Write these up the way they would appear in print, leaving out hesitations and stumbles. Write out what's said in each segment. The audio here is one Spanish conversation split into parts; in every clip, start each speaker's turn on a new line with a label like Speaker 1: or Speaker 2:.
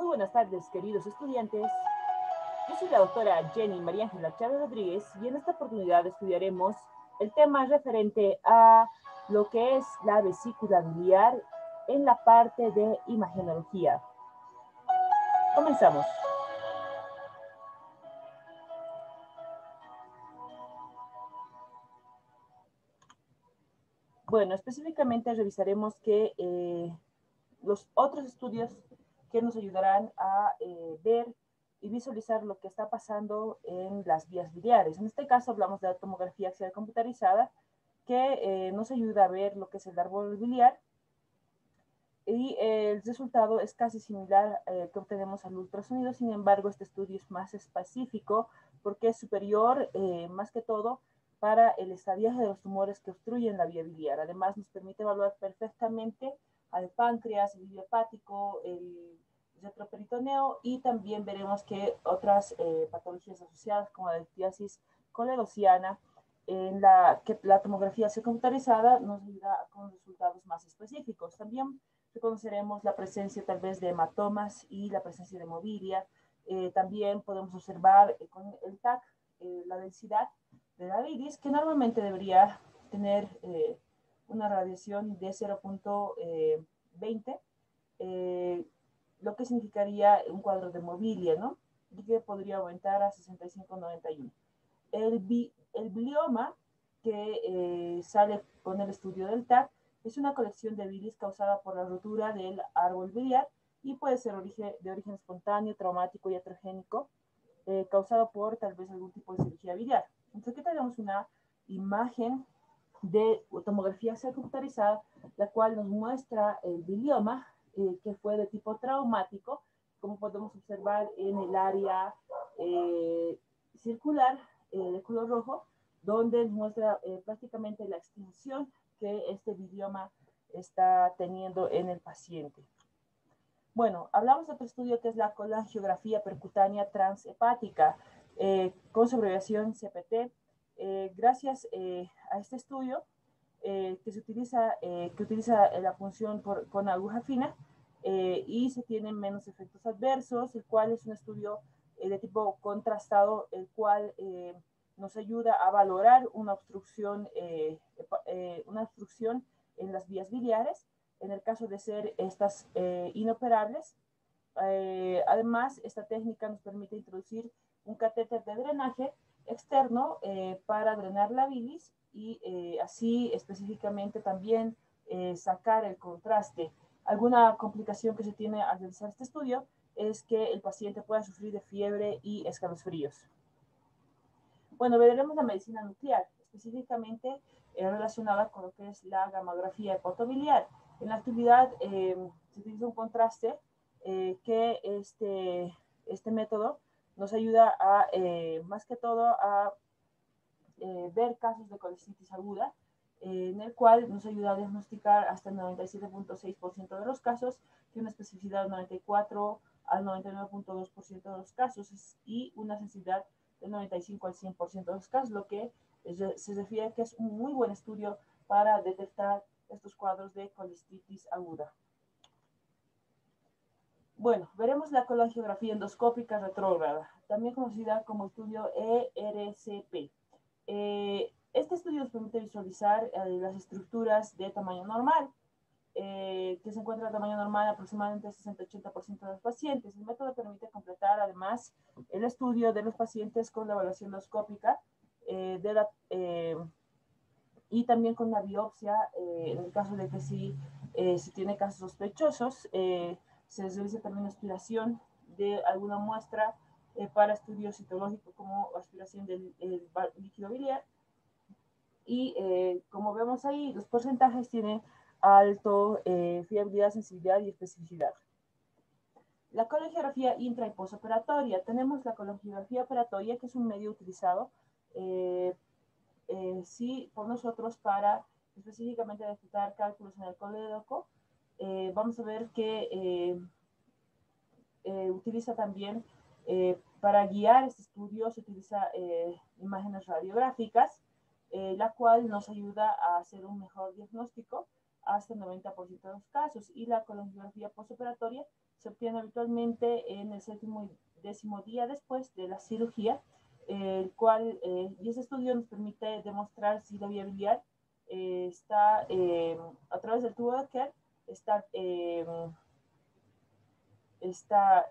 Speaker 1: Muy buenas tardes, queridos estudiantes. Yo soy la doctora Jenny María Ángela Chávez Rodríguez y en esta oportunidad estudiaremos el tema referente a lo que es la vesícula biliar en la parte de imagenología. Comenzamos. Bueno, específicamente revisaremos que los otros estudios que nos ayudarán a ver y visualizar lo que está pasando en las vías biliares. En este caso hablamos de la tomografía axial computarizada, que nos ayuda a ver lo que es el árbol biliar, y el resultado es casi similar que obtenemos al ultrasonido. Sin embargo, este estudio es más específico porque es superior, más que todo, para el estadiaje de los tumores que obstruyen la vía biliar. Además, nos permite evaluar perfectamente al páncreas, el villo hepático, el retroperitoneo, y también veremos que otras patologías asociadas como la litiasis coledociana, en que la tomografía computarizada nos ayuda con resultados más específicos. También reconoceremos la presencia tal vez de hematomas y la presencia de movilia. También podemos observar con el TAC la densidad de la bilis, que normalmente debería tener una radiación de 0.20, lo que significaría un cuadro de movilia, ¿no? Y que podría aumentar a 65-91. El bilioma que sale con el estudio del TAC es una colección de bilis causada por la rotura del árbol biliar y puede ser de origen espontáneo, traumático y iatrogénico, causado por tal vez algún tipo de cirugía biliar. Entonces aquí tenemos una imagen de tomografía computarizada, la cual nos muestra el bilioma que fue de tipo traumático, como podemos observar en el área circular de color rojo, donde muestra prácticamente la extinción que este bilioma está teniendo en el paciente. Bueno, hablamos de otro estudio que es la colangiografía percutánea transhepática con su abreviación CPT. Gracias a este estudio que utiliza la punción con aguja fina y se tienen menos efectos adversos, el cual es un estudio de tipo contrastado, el cual nos ayuda a valorar una obstrucción en las vías biliares, en el caso de ser estas inoperables. Además, esta técnica nos permite introducir un catéter de drenaje externo para drenar la bilis y así específicamente también sacar el contraste. Alguna complicación que se tiene al realizar este estudio es que el paciente pueda sufrir de fiebre y escalofríos. Bueno, veremos la medicina nuclear, específicamente relacionada con lo que es la gamografía hepato-biliar. En la actividad se utiliza un contraste que este método nos ayuda a, más que todo, a ver casos de colecitis aguda, en el cual nos ayuda a diagnosticar hasta el 97.6% de los casos, y una especificidad del 94 al 99.2% de los casos, y una sensibilidad del 95 al 100% de los casos, lo que se refiere a que es un muy buen estudio para detectar estos cuadros de colecitis aguda. Bueno, veremos la colangiografía endoscópica retrógrada, también conocida como estudio ERCP. Este estudio nos permite visualizar las estructuras de tamaño normal, que se encuentra a tamaño normal aproximadamente 60-80% de los pacientes. El método permite completar además el estudio de los pacientes con la evaluación endoscópica y también con la biopsia, en el caso de que si tiene casos sospechosos, se realiza también aspiración de alguna muestra para estudio citológico como aspiración del líquido biliar. Y como vemos ahí, los porcentajes tienen alto fiabilidad, sensibilidad y especificidad. La colangiografía intra y postoperatoria. Tenemos la colangiografía operatoria, que es un medio utilizado sí, por nosotros para específicamente detectar cálculos en el colédoco. Vamos a ver que utiliza también para guiar este estudio, se utiliza imágenes radiográficas, la cual nos ayuda a hacer un mejor diagnóstico hasta el 90% de los casos. Y la colangiografía postoperatoria se obtiene habitualmente en el séptimo y décimo día después de la cirugía, el cual, y ese estudio nos permite demostrar si la vía biliar está a través del tubo de Kerr, está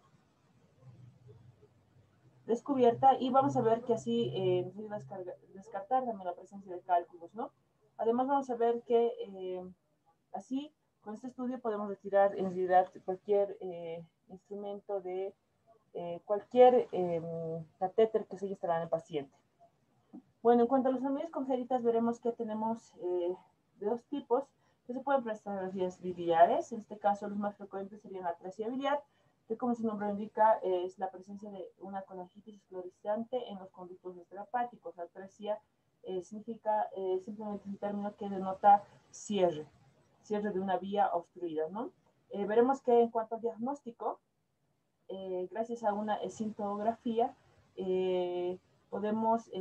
Speaker 1: descubierta, y vamos a ver que así nos ayuda a descartar también la presencia de cálculos, ¿no? Además vamos a ver que así con este estudio podemos retirar en realidad cualquier instrumento de cualquier catéter que se haya instalado en el paciente. Bueno, en cuanto a los anomalias congénitas, veremos que tenemos de dos tipos que se pueden prestar a las vías biliares. En este caso, los más frecuentes serían la atresia biliar, que como su nombre indica, es la presencia de una colangitis esclerosante en los conductos extrahepáticos. Atresia significa simplemente un término que denota cierre de una vía obstruida, ¿no? Veremos que en cuanto al diagnóstico, gracias a una escintografía, podemos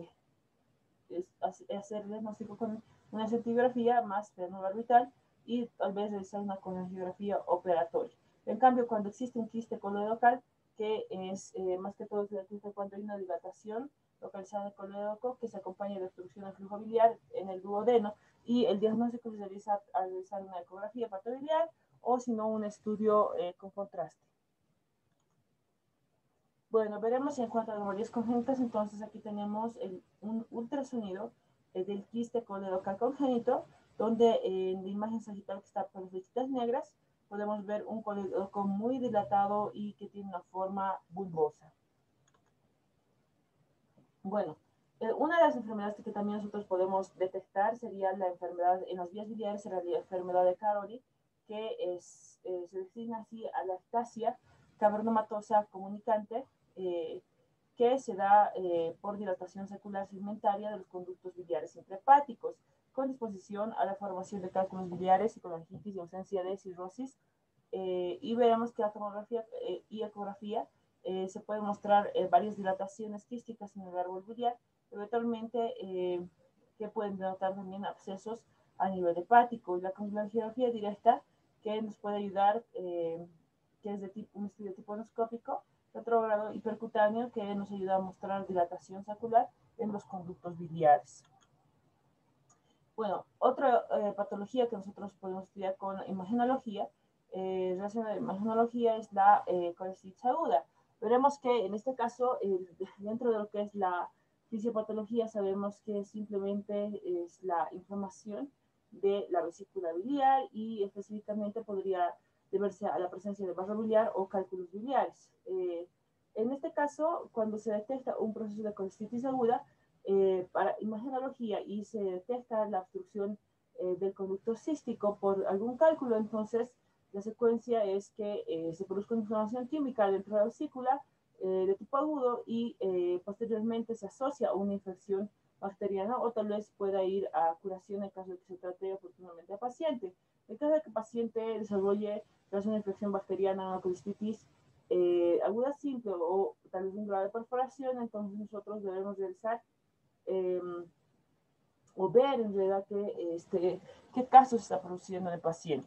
Speaker 1: hacer el diagnóstico con una escintigrafía más orbital y tal vez realizar una colangiografía operatoria. En cambio, cuando existe un quiste coloidal, que es más que todo cuando hay una dilatación localizada en el colédoco que se acompaña de obstrucción del flujo biliar en el duodeno, y el diagnóstico se realiza al realizar una ecografía hepatobiliar o si no un estudio con contraste. Bueno, veremos en cuanto a anomalías congénitas. Entonces aquí tenemos un ultrasonido del quiste coledocal congénito, donde en la imagen sagital que está por las flechitas negras podemos ver un colédoco muy dilatado y que tiene una forma bulbosa. Bueno, una de las enfermedades que también nosotros podemos detectar sería la enfermedad en las vías biliares, sería la enfermedad de Caroli, que se designa así a la ectasia cavernomatosa comunicante, que se da por dilatación secular segmentaria de los conductos biliares intrahepáticos, con disposición a la formación de cálculos biliares y colangitis y ausencia de cirrosis. Y veremos que la tomografía y ecografía se pueden mostrar varias dilataciones quísticas en el árbol biliar, eventualmente que pueden denotar también abscesos a nivel hepático. Y la colangiografía directa, que nos puede ayudar, que es de tipo, un estudio tipo endoscópico, retrógrado y percutáneo, que nos ayuda a mostrar dilatación sacular en los conductos biliares. Bueno, otra patología que nosotros podemos estudiar con imagenología, relacionada a la imagenología, es la colestitis aguda. Veremos que en este caso, dentro de lo que es la fisiopatología, sabemos que simplemente es la inflamación de la vesícula biliar, y específicamente podría deberse a la presencia de barro biliar o cálculos biliares. En este caso, cuando se detecta un proceso de colestitis aguda, para imagenología y se detecta la obstrucción del conducto cístico por algún cálculo, entonces la secuencia es que se produzca una inflamación química dentro de la vesícula de tipo agudo, y posteriormente se asocia a una infección bacteriana, o tal vez pueda ir a curación en caso de que se trate oportunamente al paciente. En caso de que el paciente desarrolle tras una infección bacteriana, una colistitis aguda simple o tal vez un grado de perforación, entonces nosotros debemos realizar o ver en realidad qué caso se está produciendo en el paciente.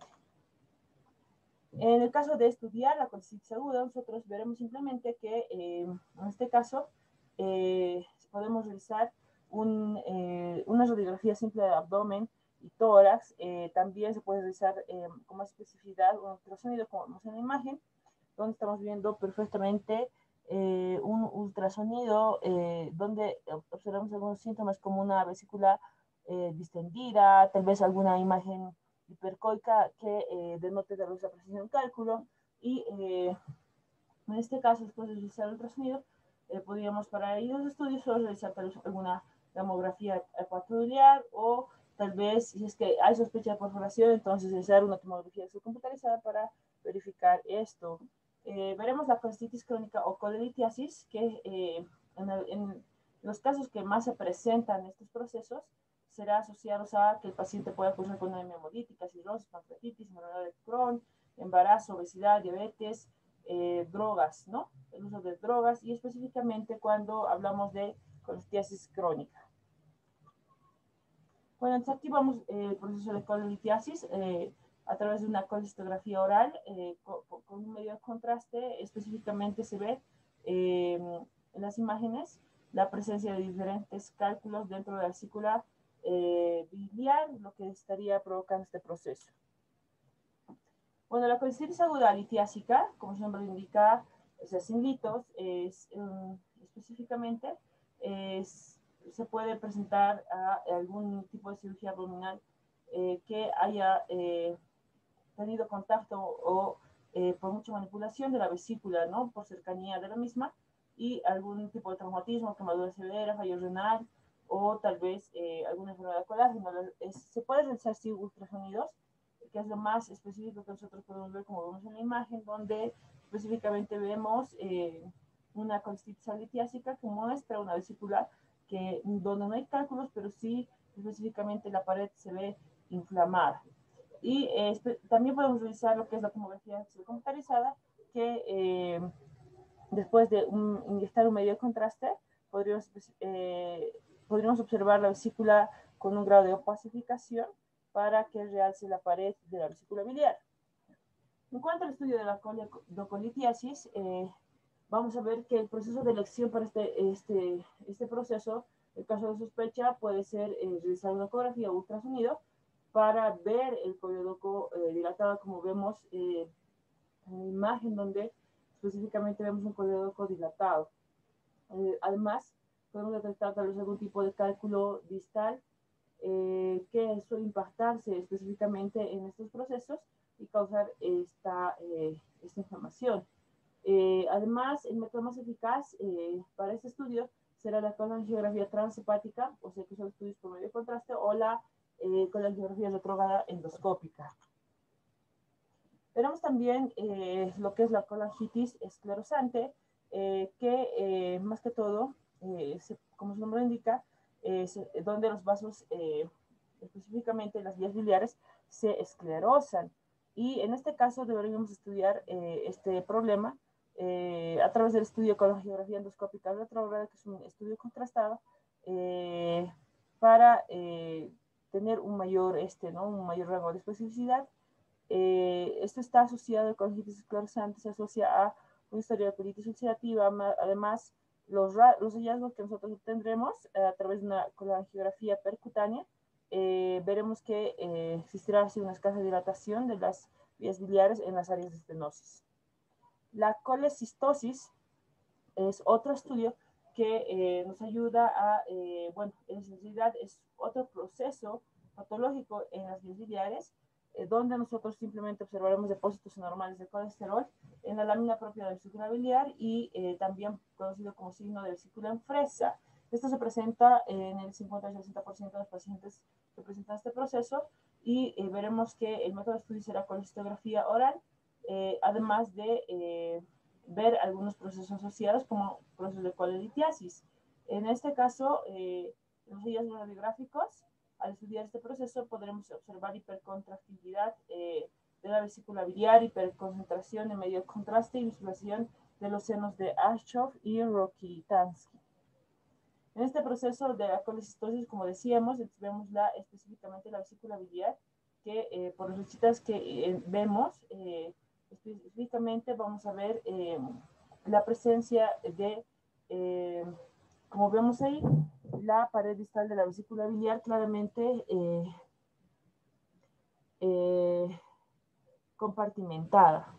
Speaker 1: En el caso de estudiar la colestitis aguda, nosotros veremos simplemente que en este caso podemos realizar una radiografía simple de abdomen y tórax. También se puede realizar con más especificidad un ultrasonido, como vemos en la imagen, donde estamos viendo perfectamente un ultrasonido donde observamos algunos síntomas como una vesícula distendida, tal vez alguna imagen hipercoica que denote de la presencia de un cálculo. Y en este caso, después de realizar el ultrasonido, podríamos para ahí los estudios solo realizar tal vez alguna tomografía hepatobiliar, o tal vez, si es que hay sospecha de perforación, entonces realizar una tomografía computarizada para verificar esto. Veremos la colitis crónica o colelitiasis, que en los casos que más se presentan estos procesos será asociados a que el paciente pueda cursar con anemia hemolítica, cirrosis, pancreatitis, enfermedad de Crohn, embarazo, obesidad, diabetes, drogas, ¿no? El uso de drogas, y específicamente cuando hablamos de colitiasis crónica. Bueno, entonces aquí vamos el proceso de colitiasis. a través de una colestografía oral con un medio de contraste. Específicamente se ve en las imágenes la presencia de diferentes cálculos dentro de la vesícula biliar, lo que estaría provocando este proceso. Bueno, la colestitis aguda litiásica, como su nombre lo indica, o sea, sin litos, específicamente se puede presentar a algún tipo de cirugía abdominal que haya tenido contacto o por mucha manipulación de la vesícula, ¿no? Por cercanía de la misma, y algún tipo de traumatismo, quemadura severa, fallo renal, o tal vez alguna enfermedad de colágeno. Se puede realizar sí, ultrasonidos, que es lo más específico que nosotros podemos ver, como vemos en la imagen, donde específicamente vemos una colestitis litiásica que muestra una vesícula donde no hay cálculos, pero sí específicamente la pared se ve inflamada. Y también podemos realizar lo que es la tomografía computarizada, que después de inyectar un medio de contraste, podríamos observar la vesícula con un grado de opacificación para que realce la pared de la vesícula biliar. En cuanto al estudio de la coledocolitiasis, vamos a ver que el proceso de elección para este proceso, en caso de sospecha, puede ser realizar una ecografía o ultrasonido para ver el coledoco dilatado, como vemos en la imagen, donde específicamente vemos un coledoco dilatado. Además, podemos detectar tal vez algún tipo de cálculo distal que suele impactarse específicamente en estos procesos y causar esta inflamación. Además, el método más eficaz para este estudio será la colangiografía transhepática, o sea que son estudios por medio de contraste, o la colangiografía retrógrada endoscópica. Tenemos también lo que es la colangitis esclerosante, que más que todo, como su nombre indica, donde los vasos, específicamente las vías biliares, se esclerosan. Y en este caso deberíamos estudiar este problema a través del estudio con la geografía endoscópica retrógrada, que es un estudio contrastado, para tener un mayor rango de especificidad. Esto está asociado con colangitis esclerosante, se asocia a una historia de colitis ulcerativa. Además, los hallazgos que nosotros obtendremos a través de una colangiografía percutánea, veremos que existirá así una escasa dilatación de las vías biliares en las áreas de estenosis. La colecistosis es otro estudio que nos ayuda a, bueno, en realidad es otro proceso patológico en las vías biliares, donde nosotros simplemente observaremos depósitos anormales de colesterol en la lámina propia de la vesícula biliar y también conocido como signo de vesícula en fresa. Esto se presenta en el 50 al 60% de los pacientes que presentan este proceso, y veremos que el método de estudio será colestografía oral, además de ver algunos procesos asociados como procesos de colelitiasis. En este caso, los hallazgos radiográficos, al estudiar este proceso podremos observar hipercontractibilidad de la vesícula biliar, hiperconcentración en medio de contraste y visualización de los senos de Aschoff y Rokitansky. En este proceso de la colecistosis, como decíamos, vemos específicamente la vesícula biliar, que por las flechitas que vemos, específicamente vamos a ver la presencia de, como vemos ahí, la pared distal de la vesícula biliar claramente compartimentada.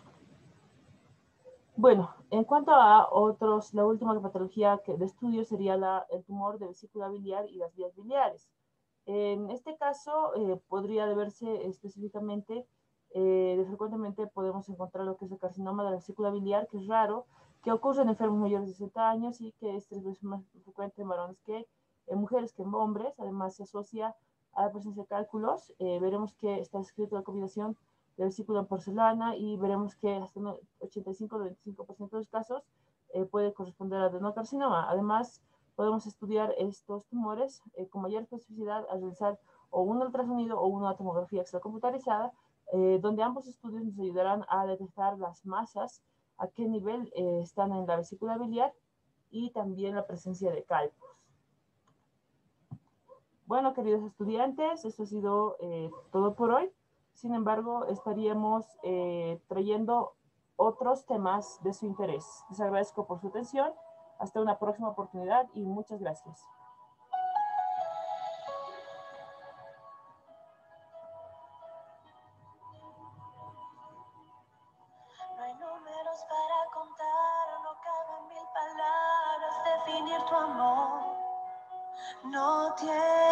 Speaker 1: Bueno, en cuanto a otros, la última patología de estudio sería el tumor de vesícula biliar y las vías biliares. En este caso, podría deberse específicamente, frecuentemente podemos encontrar lo que es el carcinoma de la vesícula biliar, que es raro, que ocurre en enfermos mayores de 60 años y que es 3 veces más frecuente en varones que en mujeres que en hombres. Además, se asocia a la presencia de cálculos. Veremos que está escrito la combinación de vesícula en porcelana, y veremos que hasta 85-95% de los casos puede corresponder a adenocarcinoma. Además, podemos estudiar estos tumores con mayor especificidad al realizar o un ultrasonido o una tomografía extracomputarizada, donde ambos estudios nos ayudarán a detectar las masas, a qué nivel están en la vesícula biliar, y también la presencia de cálculos. Bueno, queridos estudiantes, esto ha sido todo por hoy. Sin embargo, estaríamos trayendo otros temas de su interés. Les agradezco por su atención. Hasta una próxima oportunidad y muchas gracias.
Speaker 2: No hay números para contar, no caben 1000 palabras definir tu amor. No tiene